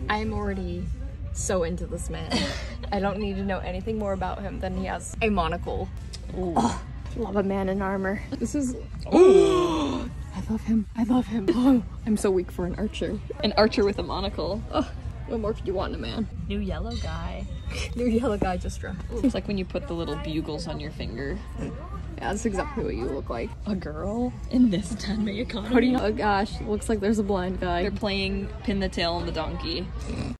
I'm already so into this man. I don't need to know anything more about him than he has a monocle. Oh, love a man in armor. This is... Oh, I love him. I love him. Oh, I'm so weak for an archer. An archer with a monocle. Oh, what more could you want in a man? New yellow guy. New yellow guy just dropped. It's like when you put the little bugles on your finger. Yeah, that's exactly what you look like. A girl in this 10-May economy. How do you know? Oh gosh, looks like there's a blind guy. They're playing pin the tail on the donkey.